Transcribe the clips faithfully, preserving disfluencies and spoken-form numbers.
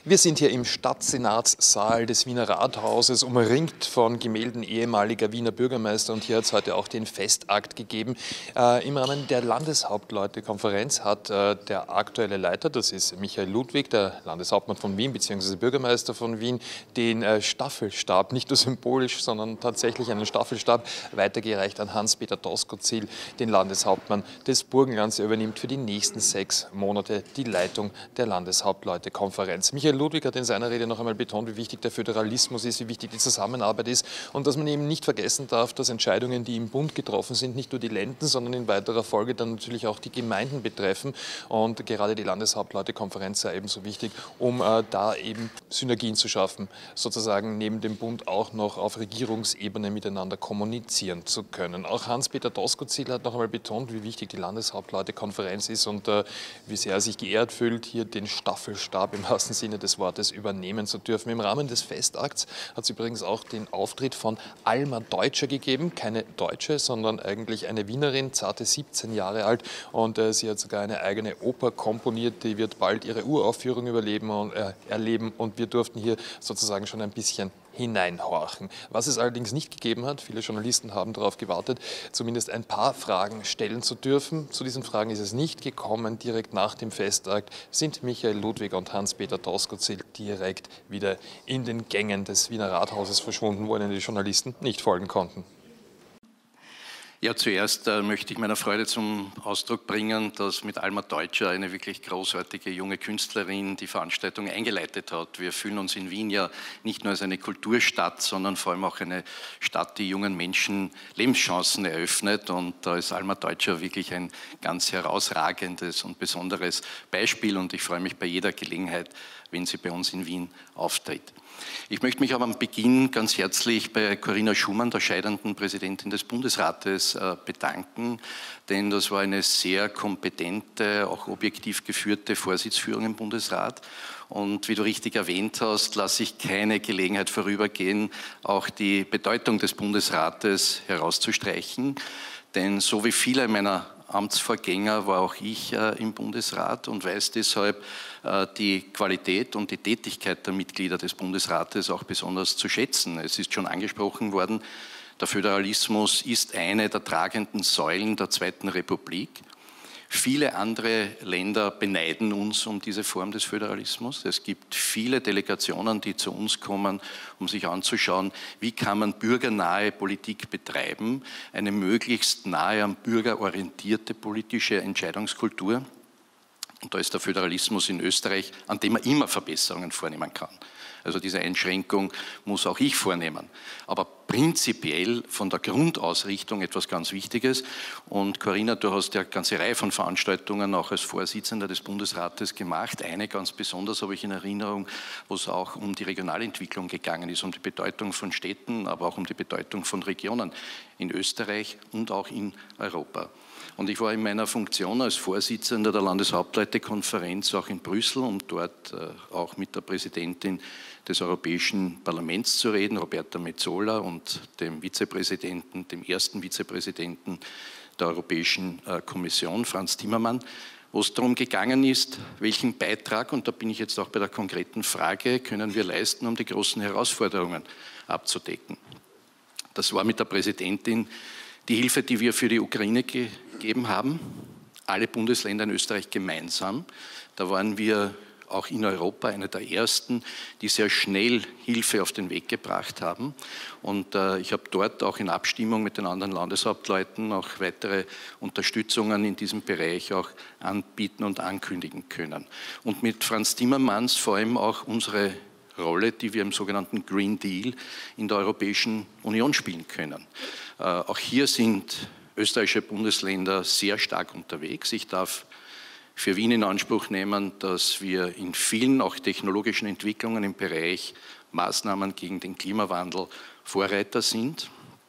Wir sind hier im Stadtsenatssaal des Wiener Rathauses, umringt von Gemälden ehemaliger Wiener Bürgermeister, und hier hat es heute auch den Festakt gegeben. Äh, Im Rahmen der Landeshauptleutekonferenz hat äh, der aktuelle Leiter, das ist Michael Ludwig, der Landeshauptmann von Wien bzw. Bürgermeister von Wien, den äh, Staffelstab, nicht nur symbolisch, sondern tatsächlich einen Staffelstab, weitergereicht an Hans-Peter Doskozil, den Landeshauptmann des Burgenlands. Er übernimmt für die nächsten sechs Monate die Leitung der Landeshauptleutekonferenz. Michael Ludwig hat in seiner Rede noch einmal betont, wie wichtig der Föderalismus ist, wie wichtig die Zusammenarbeit ist und dass man eben nicht vergessen darf, dass Entscheidungen, die im Bund getroffen sind, nicht nur die Länder, sondern in weiterer Folge dann natürlich auch die Gemeinden betreffen. Und gerade die Landeshauptleutekonferenz sei ebenso wichtig, um äh, da eben Synergien zu schaffen, sozusagen neben dem Bund auch noch auf Regierungsebene miteinander kommunizieren zu können. Auch Hans-Peter Doskozil hat noch einmal betont, wie wichtig die Landeshauptleutekonferenz ist und äh, wie sehr er sich geehrt fühlt, hier den Staffelstab im wahrsten Sinne des Wortes übernehmen zu dürfen. Im Rahmen des Festakts hat es übrigens auch den Auftritt von Alma Deutscher gegeben. Keine Deutsche, sondern eigentlich eine Wienerin, zarte siebzehn Jahre alt. Und äh, sie hat sogar eine eigene Oper komponiert, die wird bald ihre Uraufführung überleben und, äh, erleben. Und wir durften hier sozusagen schon ein bisschen hineinhorchen. Was es allerdings nicht gegeben hat, viele Journalisten haben darauf gewartet, zumindest ein paar Fragen stellen zu dürfen. Zu diesen Fragen ist es nicht gekommen. Direkt nach dem Festakt sind Michael Ludwig und Hans-Peter Doskozil direkt wieder in den Gängen des Wiener Rathauses verschwunden, wo ihnen die Journalisten nicht folgen konnten. Ja, zuerst äh, möchte ich meiner Freude zum Ausdruck bringen, dass mit Alma Deutscher eine wirklich großartige junge Künstlerin die Veranstaltung eingeleitet hat. Wir fühlen uns in Wien ja nicht nur als eine Kulturstadt, sondern vor allem auch eine Stadt, die jungen Menschen Lebenschancen eröffnet. Und da ist Alma Deutscher wirklich ein ganz herausragendes und besonderes Beispiel. Und ich freue mich bei jeder Gelegenheit, wenn sie bei uns in Wien auftritt. Ich möchte mich aber am Beginn ganz herzlich bei Corinna Schumann, der scheidenden Präsidentin des Bundesrates, bedanken, denn das war eine sehr kompetente, auch objektiv geführte Vorsitzführung im Bundesrat. Und wie du richtig erwähnt hast, lasse ich keine Gelegenheit vorübergehen, auch die Bedeutung des Bundesrates herauszustreichen, denn so wie viele meiner Amtsvorgänger war auch ich äh, im Bundesrat und weiß deshalb äh, die Qualität und die Tätigkeit der Mitglieder des Bundesrates auch besonders zu schätzen. Es ist schon angesprochen worden, der Föderalismus ist eine der tragenden Säulen der Zweiten Republik. Viele andere Länder beneiden uns um diese Form des Föderalismus. Es gibt viele Delegationen, die zu uns kommen, um sich anzuschauen, wie kann man bürgernahe Politik betreiben, eine möglichst nahe am Bürger orientierte politische Entscheidungskultur. Und da ist der Föderalismus in Österreich, an dem man immer Verbesserungen vornehmen kann. Also diese Einschränkung muss auch ich vornehmen. Aber prinzipiell von der Grundausrichtung etwas ganz Wichtiges. Und Corinna, du hast ja eine ganze Reihe von Veranstaltungen auch als Vorsitzender des Bundesrates gemacht. Eine ganz besonders habe ich in Erinnerung, wo es auch um die Regionalentwicklung gegangen ist, um die Bedeutung von Städten, aber auch um die Bedeutung von Regionen in Österreich und auch in Europa. Und ich war in meiner Funktion als Vorsitzender der Landeshauptleutekonferenz auch in Brüssel, um dort äh, auch mit der Präsidentin des Europäischen Parlaments zu reden, Roberta Metsola, und dem Vizepräsidenten, dem ersten Vizepräsidenten der Europäischen äh, Kommission, Franz Timmermann, wo es darum gegangen ist, welchen Beitrag, und da bin ich jetzt auch bei der konkreten Frage, können wir leisten, um die großen Herausforderungen abzudecken. Das war mit der Präsidentin die Hilfe, die wir für die Ukraine gegeben haben, alle Bundesländer in Österreich gemeinsam. Da waren wir auch in Europa einer der ersten, die sehr schnell Hilfe auf den Weg gebracht haben. Und äh, ich habe dort auch in Abstimmung mit den anderen Landeshauptleuten auch weitere Unterstützungen in diesem Bereich auch anbieten und ankündigen können. Und mit Franz Timmermans vor allem auch unsere Rolle, die wir im sogenannten Green Deal in der Europäischen Union spielen können. Äh, auch hier sind österreichische Bundesländer sehr stark unterwegs. Ich darf für Wien in Anspruch nehmen, dass wir in vielen auch technologischen Entwicklungen im Bereich Maßnahmen gegen den Klimawandel Vorreiter sind.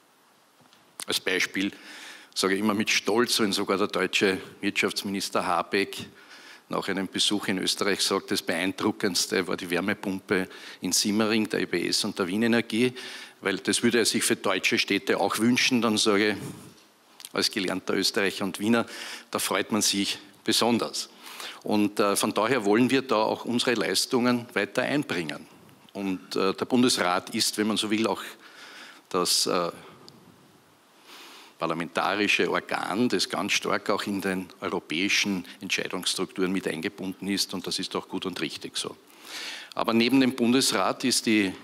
Als Beispiel sage ich immer mit Stolz, wenn sogar der deutsche Wirtschaftsminister Habeck nach einem Besuch in Österreich sagt, das Beeindruckendste war die Wärmepumpe in Simmering, der E B S und der Wien Energie, weil das würde er sich für deutsche Städte auch wünschen. Dann sage ich, als gelernter Österreicher und Wiener, da freut man sich besonders. Und äh, von daher wollen wir da auch unsere Leistungen weiter einbringen. Und äh, der Bundesrat ist, wenn man so will, auch das äh, parlamentarische Organ, das ganz stark auch in den europäischen Entscheidungsstrukturen mit eingebunden ist. Und das ist auch gut und richtig so. Aber neben dem Bundesrat ist die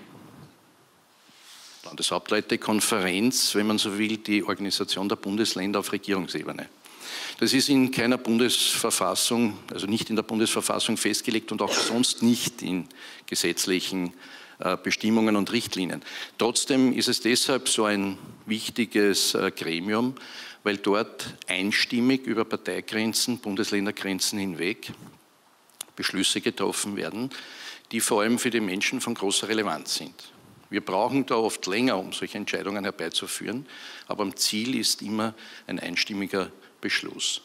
Landeshauptleutekonferenz, wenn man so will, die Organisation der Bundesländer auf Regierungsebene. Das ist in keiner Bundesverfassung, also nicht in der Bundesverfassung festgelegt und auch sonst nicht in gesetzlichen äh, Bestimmungen und Richtlinien. Trotzdem ist es deshalb so ein wichtiges äh, Gremium, weil dort einstimmig über Parteigrenzen, Bundesländergrenzen hinweg Beschlüsse getroffen werden, die vor allem für die Menschen von großer Relevanz sind. Wir brauchen da oft länger, um solche Entscheidungen herbeizuführen, aber am Ziel ist immer ein einstimmiger Beschluss.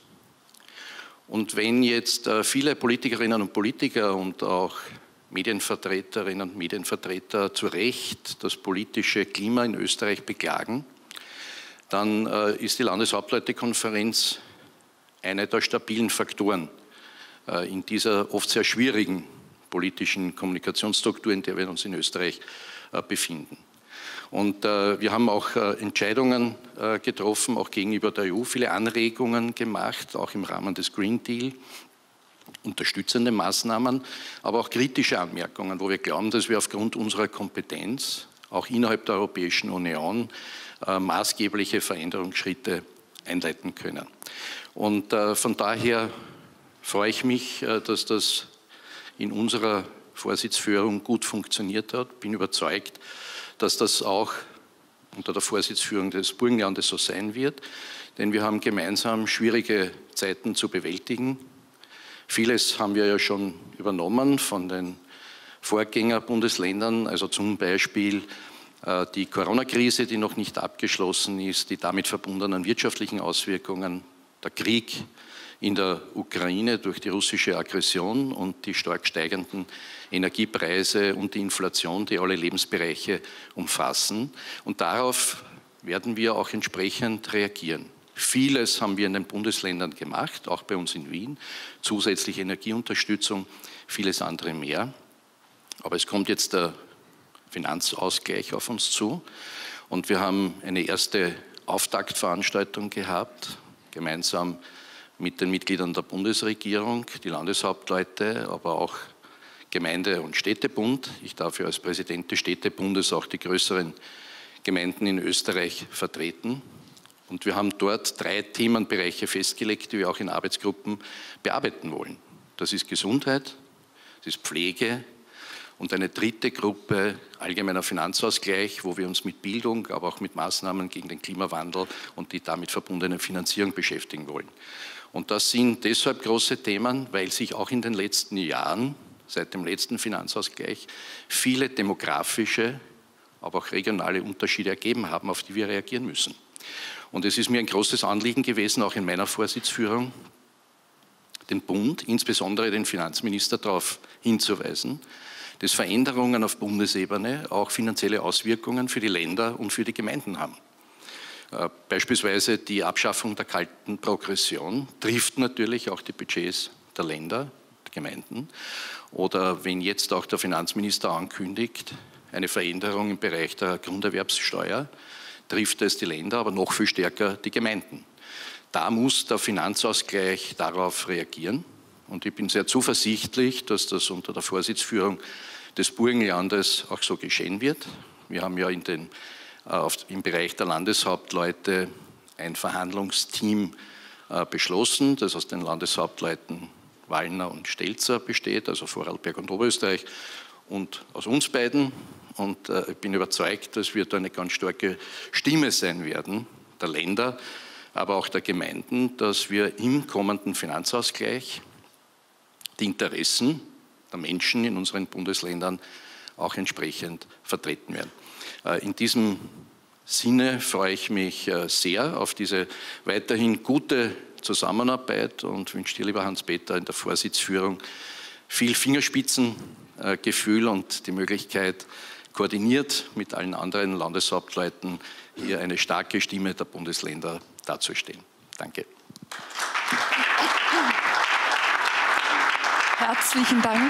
Und wenn jetzt viele Politikerinnen und Politiker und auch Medienvertreterinnen und Medienvertreter zu Recht das politische Klima in Österreich beklagen, dann ist die Landeshauptleutekonferenz einer der stabilen Faktoren in dieser oft sehr schwierigen politischen Kommunikationsstruktur, in der wir uns in Österreich befinden. Und äh, wir haben auch äh, Entscheidungen äh, getroffen, auch gegenüber der E U, viele Anregungen gemacht, auch im Rahmen des Green Deal, unterstützende Maßnahmen, aber auch kritische Anmerkungen, wo wir glauben, dass wir aufgrund unserer Kompetenz auch innerhalb der Europäischen Union äh, maßgebliche Veränderungsschritte einleiten können. Und äh, von daher freue ich mich, äh, dass das in unserer Vorsitzführung gut funktioniert hat. Bin überzeugt, dass das auch unter der Vorsitzführung des Burgenlandes so sein wird, denn wir haben gemeinsam schwierige Zeiten zu bewältigen. Vieles haben wir ja schon übernommen von den Vorgängerbundesländern, also zum Beispiel äh, die Corona-Krise, die noch nicht abgeschlossen ist, die damit verbundenen wirtschaftlichen Auswirkungen, der Krieg in der Ukraine durch die russische Aggression und die stark steigenden Energiepreise und die Inflation, die alle Lebensbereiche umfassen. Und darauf werden wir auch entsprechend reagieren. Vieles haben wir in den Bundesländern gemacht, auch bei uns in Wien, zusätzliche Energieunterstützung, vieles andere mehr. Aber es kommt jetzt der Finanzausgleich auf uns zu und wir haben eine erste Auftaktveranstaltung gehabt, gemeinsam mit den Mitgliedern der Bundesregierung, die Landeshauptleute, aber auch Gemeinde- und Städtebund. Ich darf ja als Präsident des Städtebundes auch die größeren Gemeinden in Österreich vertreten. Und wir haben dort drei Themenbereiche festgelegt, die wir auch in Arbeitsgruppen bearbeiten wollen. Das ist Gesundheit, das ist Pflege und eine dritte Gruppe, allgemeiner Finanzausgleich, wo wir uns mit Bildung, aber auch mit Maßnahmen gegen den Klimawandel und die damit verbundene Finanzierung beschäftigen wollen. Und das sind deshalb große Themen, weil sich auch in den letzten Jahren, seit dem letzten Finanzausgleich, viele demografische, aber auch regionale Unterschiede ergeben haben, auf die wir reagieren müssen. Und es ist mir ein großes Anliegen gewesen, auch in meiner Vorsitzführung, den Bund, insbesondere den Finanzminister, darauf hinzuweisen, dass Veränderungen auf Bundesebene auch finanzielle Auswirkungen für die Länder und für die Gemeinden haben. Beispielsweise die Abschaffung der kalten Progression trifft natürlich auch die Budgets der Länder, der Gemeinden. Oder wenn jetzt auch der Finanzminister ankündigt, eine Veränderung im Bereich der Grunderwerbssteuer, trifft es die Länder, aber noch viel stärker die Gemeinden. Da muss der Finanzausgleich darauf reagieren. Und ich bin sehr zuversichtlich, dass das unter der Vorsitzführung des Burgenlandes auch so geschehen wird. Wir haben ja in den Auf, im Bereich der Landeshauptleute ein Verhandlungsteam äh, beschlossen, das aus den Landeshauptleuten Wallner und Stelzer besteht, also Vorarlberg und Oberösterreich, und aus uns beiden. Und äh, ich bin überzeugt, dass wir da eine ganz starke Stimme sein werden, der Länder, aber auch der Gemeinden, dass wir im kommenden Finanzausgleich die Interessen der Menschen in unseren Bundesländern auch entsprechend vertreten werden. In diesem Sinne freue ich mich sehr auf diese weiterhin gute Zusammenarbeit und wünsche dir, lieber Hans-Peter, in der Vorsitzführung viel Fingerspitzengefühl und die Möglichkeit, koordiniert mit allen anderen Landeshauptleuten hier eine starke Stimme der Bundesländer darzustellen. Danke. Herzlichen Dank.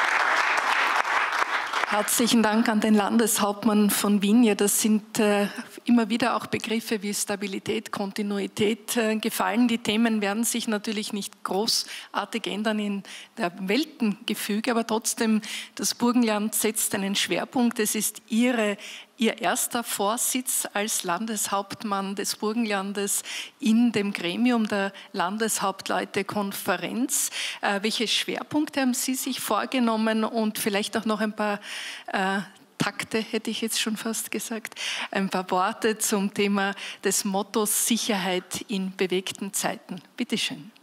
Herzlichen Dank an den Landeshauptmann von Wien. Ja, das sind äh, immer wieder auch Begriffe wie Stabilität, Kontinuität äh, gefallen. Die Themen werden sich natürlich nicht großartig ändern in der Weltengefüge, aber trotzdem, das Burgenland setzt einen Schwerpunkt. Es ist Ihre Ihr erster Vorsitz als Landeshauptmann des Burgenlandes in dem Gremium der Landeshauptleutekonferenz. Äh, welche Schwerpunkte haben Sie sich vorgenommen und vielleicht auch noch ein paar äh, Takte, hätte ich jetzt schon fast gesagt, ein paar Worte zum Thema des Mottos Sicherheit in bewegten Zeiten. Bitte schön.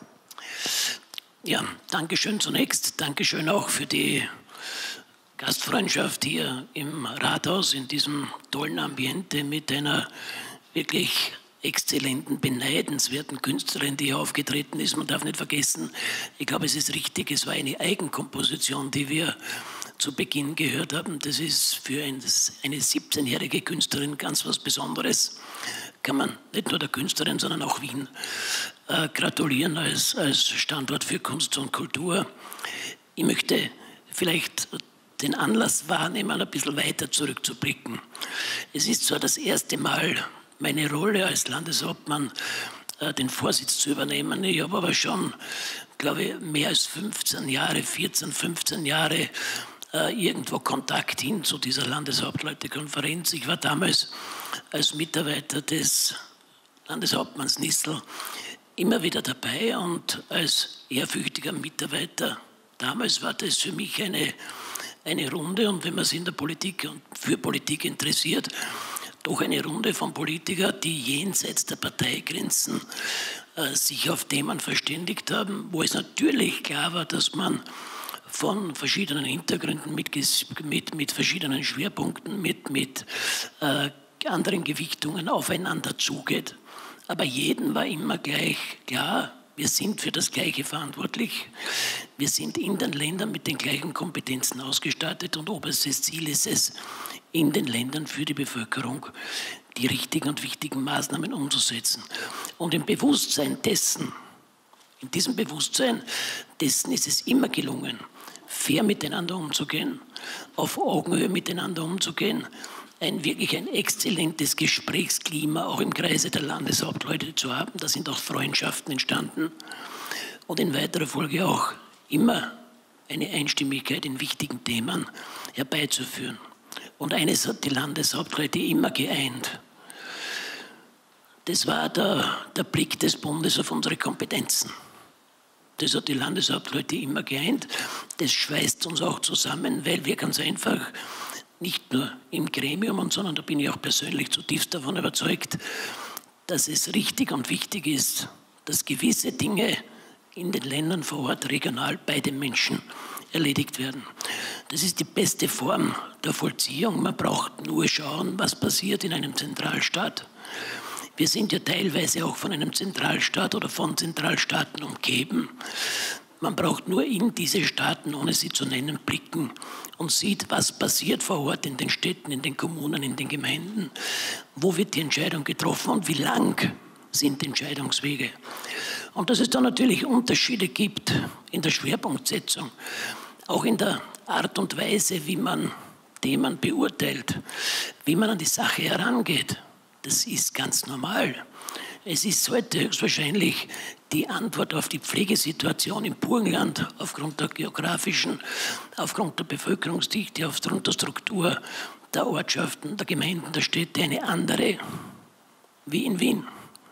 Ja, danke schön zunächst. Danke schön auch für die Gastfreundschaft hier im Rathaus, in diesem tollen Ambiente mit einer wirklich exzellenten, beneidenswerten Künstlerin, die hier aufgetreten ist. Man darf nicht vergessen, ich glaube, es ist richtig, es war eine Eigenkomposition, die wir zu Beginn gehört haben. Das ist für eine siebzehnjährige Künstlerin ganz was Besonderes. Kann man nicht nur der Künstlerin, sondern auch Wien äh, gratulieren als, als Standort für Kunst und Kultur. Ich möchte vielleicht den Anlass wahrnehmen, ein bisschen weiter zurückzublicken. Es ist zwar das erste Mal meine Rolle als Landeshauptmann, äh, den Vorsitz zu übernehmen. Ich habe aber schon, glaube ich, mehr als fünfzehn Jahre, vierzehn, fünfzehn Jahre äh, irgendwo Kontakt hin zu dieser Landeshauptleutekonferenz. Ich war damals als Mitarbeiter des Landeshauptmanns Nissl immer wieder dabei und als ehrfürchtiger Mitarbeiter. Damals war das für mich eine Eine Runde, und wenn man sich in der Politik und für Politik interessiert, doch eine Runde von Politikern, die jenseits der Parteigrenzen äh, sich auf Themen verständigt haben, wo es natürlich klar war, dass man von verschiedenen Hintergründen, mit, mit, mit verschiedenen Schwerpunkten, mit, mit äh, anderen Gewichtungen aufeinander zugeht. Aber jedem war immer gleich klar, wir sind für das Gleiche verantwortlich. Wir sind in den Ländern mit den gleichen Kompetenzen ausgestattet und oberstes Ziel ist es, in den Ländern für die Bevölkerung die richtigen und wichtigen Maßnahmen umzusetzen. Und im Bewusstsein dessen, in diesem Bewusstsein dessen ist es immer gelungen, fair miteinander umzugehen, auf Augenhöhe miteinander umzugehen, ein wirklich ein exzellentes Gesprächsklima auch im Kreise der Landeshauptleute zu haben. Da sind auch Freundschaften entstanden und in weiterer Folge auch immer eine Einstimmigkeit in wichtigen Themen herbeizuführen. Und eines hat die Landeshauptleute immer geeint. Das war der, der Blick des Bundes auf unsere Kompetenzen. Das hat die Landeshauptleute immer geeint. Das schweißt uns auch zusammen, weil wir ganz einfach nicht nur im Gremium, sondern da bin ich auch persönlich zutiefst davon überzeugt, dass es richtig und wichtig ist, dass gewisse Dinge in den Ländern vor Ort, regional bei den Menschen erledigt werden. Das ist die beste Form der Vollziehung. Man braucht nur schauen, was passiert in einem Zentralstaat. Wir sind ja teilweise auch von einem Zentralstaat oder von Zentralstaaten umgeben. Man braucht nur in diese Staaten, ohne sie zu nennen, blicken und sieht, was passiert vor Ort in den Städten, in den Kommunen, in den Gemeinden. Wo wird die Entscheidung getroffen und wie lang sind Entscheidungswege? Und dass es da natürlich Unterschiede gibt in der Schwerpunktsetzung, auch in der Art und Weise, wie man Themen beurteilt, wie man an die Sache herangeht, das ist ganz normal. Es ist heute höchstwahrscheinlich die Antwort auf die Pflegesituation im Burgenland aufgrund der geografischen, aufgrund der Bevölkerungsdichte, aufgrund der Struktur der Ortschaften, der Gemeinden, der Städte eine andere wie in Wien.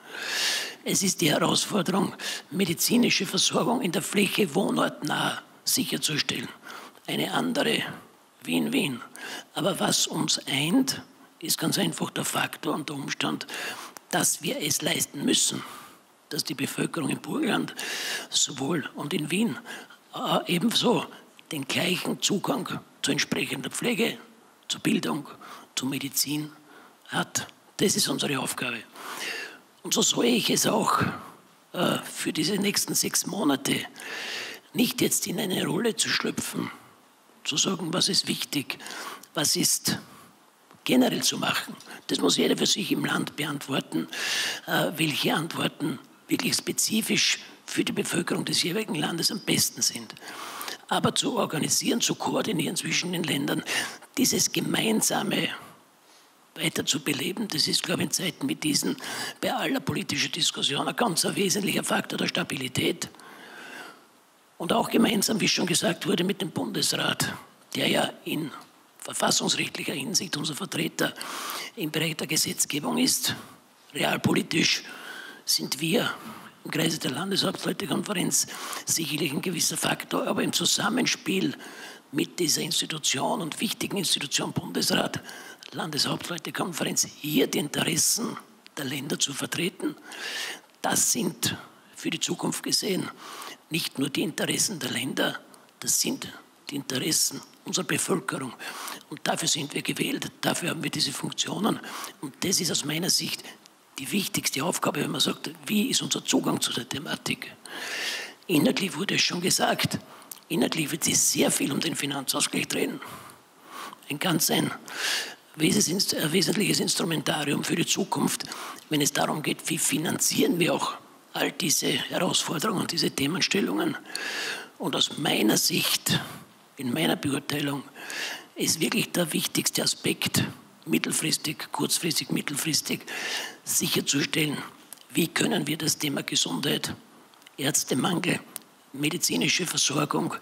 Es ist die Herausforderung, medizinische Versorgung in der Fläche wohnortnah sicherzustellen. Eine andere wie in Wien. Aber was uns eint, ist ganz einfach der Faktor und der Umstand, dass wir es leisten müssen, dass die Bevölkerung im Burgenland sowohl und in Wien äh, ebenso den gleichen Zugang zu entsprechender Pflege, zu Bildung, zu Medizin hat. Das ist unsere Aufgabe. Und so sehe ich es auch äh, für diese nächsten sechs Monate, nicht jetzt in eine Rolle zu schlüpfen, zu sagen, was ist wichtig, was ist generell zu machen. Das muss jeder für sich im Land beantworten, äh, welche Antworten wirklich spezifisch für die Bevölkerung des jeweiligen Landes am besten sind. aber zu organisieren, zu koordinieren zwischen den Ländern, dieses gemeinsame weiter zu beleben, das ist, glaube ich, in Zeiten wie diesen bei aller politischer Diskussion ein ganz ein wesentlicher Faktor der Stabilität. Und auch gemeinsam, wie schon gesagt wurde, mit dem Bundesrat, der ja in verfassungsrechtlicher Hinsicht unser Vertreter im Bereich der Gesetzgebung ist. Realpolitisch sind wir im Kreise der Landeshauptleutekonferenz sicherlich ein gewisser Faktor, aber im Zusammenspiel mit dieser Institution und wichtigen Institution Bundesrat, Landeshauptleutekonferenz, hier die Interessen der Länder zu vertreten, das sind für die Zukunft gesehen nicht nur die Interessen der Länder, das sind die Interessen unserer Bevölkerung. Und dafür sind wir gewählt, dafür haben wir diese Funktionen. Und das ist aus meiner Sicht die wichtigste Aufgabe, wenn man sagt, wie ist unser Zugang zu der Thematik. Inhaltlich wurde es schon gesagt, inhaltlich wird sich sehr viel um den Finanzausgleich drehen. Ein ganz ein wesentliches Instrumentarium für die Zukunft, wenn es darum geht, wie finanzieren wir auch all diese Herausforderungen und diese Themenstellungen. Und aus meiner Sicht, in meiner Beurteilung, ist wirklich der wichtigste Aspekt, mittelfristig, kurzfristig, mittelfristig, sicherzustellen, wie können wir das Thema Gesundheit, Ärztemangel, medizinische Versorgung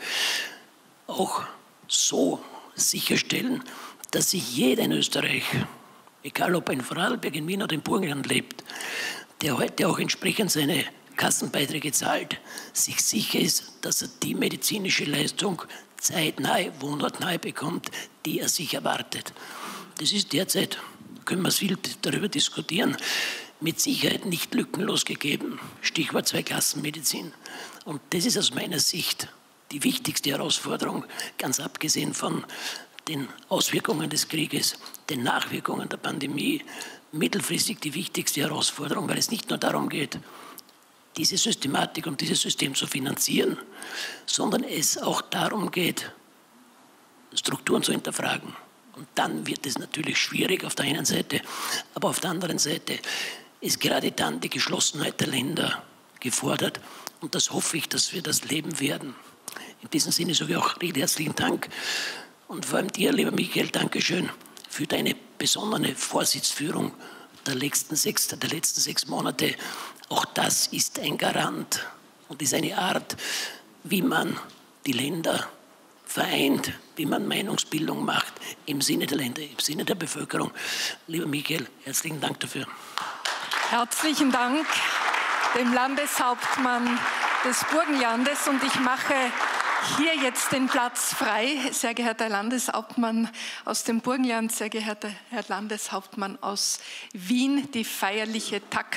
auch so sicherstellen, dass sich jeder in Österreich, egal ob er in Vorarlberg, in Wien oder im Burgenland lebt, der heute auch entsprechend seine Kassenbeiträge zahlt, sich sicher ist, dass er die medizinische Leistung zeitnahe, wohnortnahe bekommt, die er sich erwartet. Das ist derzeit, können wir viel darüber diskutieren, mit Sicherheit nicht lückenlos gegeben. Stichwort Zweiklassenmedizin. Und das ist aus meiner Sicht die wichtigste Herausforderung, ganz abgesehen von den Auswirkungen des Krieges, den Nachwirkungen der Pandemie, mittelfristig die wichtigste Herausforderung, weil es nicht nur darum geht, diese Systematik und dieses System zu finanzieren, sondern es auch darum geht, Strukturen zu hinterfragen. Und dann wird es natürlich schwierig auf der einen Seite, aber auf der anderen Seite ist gerade dann die Geschlossenheit der Länder gefordert. Und das hoffe ich, dass wir das leben werden. In diesem Sinne sage ich auch recht herzlichen Dank. Und vor allem dir, lieber Michael, Dankeschön für deine besondere Vorsitzführung der letzten sechs, der letzten sechs Monate. Auch das ist ein Garant und ist eine Art, wie man die Länder vereint, wie man Meinungsbildung macht im Sinne der Länder, im Sinne der Bevölkerung. Lieber Michael, herzlichen Dank dafür. Herzlichen Dank dem Landeshauptmann des Burgenlandes und ich mache hier jetzt den Platz frei, sehr geehrter Landeshauptmann aus dem Burgenland, sehr geehrter Herr Landeshauptmann aus Wien, die feierliche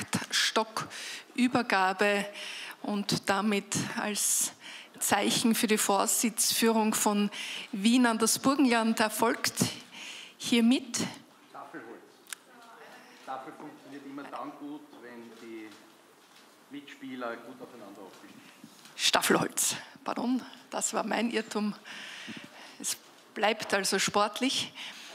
Taktstockübergabe und damit als Zeichen für die Vorsitzführung von Wien an das Burgenland erfolgt hiermit. Staffelholz. Staffel funktioniert immer dann gut, wenn die Mitspieler gut aufeinander aufstehen. Staffelholz, pardon, das war mein Irrtum. Es bleibt also sportlich.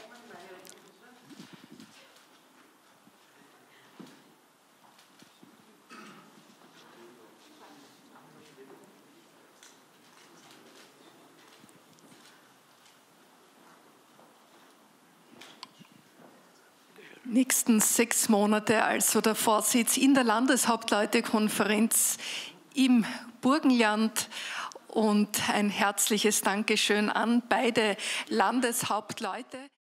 Nächsten sechs Monate also der Vorsitz in der Landeshauptleutekonferenz im Burgenland und ein herzliches Dankeschön an beide Landeshauptleute.